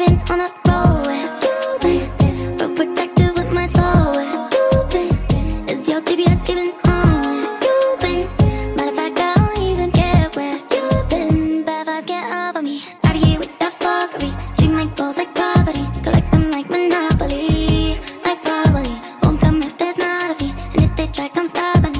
been on a roll with you been, but protective with my soul with you been. Is your GPS giving on with you been? Matter of fact, I don't even care where you been. Bad vibes get over me. Out of here with that fuckery. Treat my goals like property. Collect them like Monopoly. Like probably won't come if there's not a fee. And if they try, come stop me.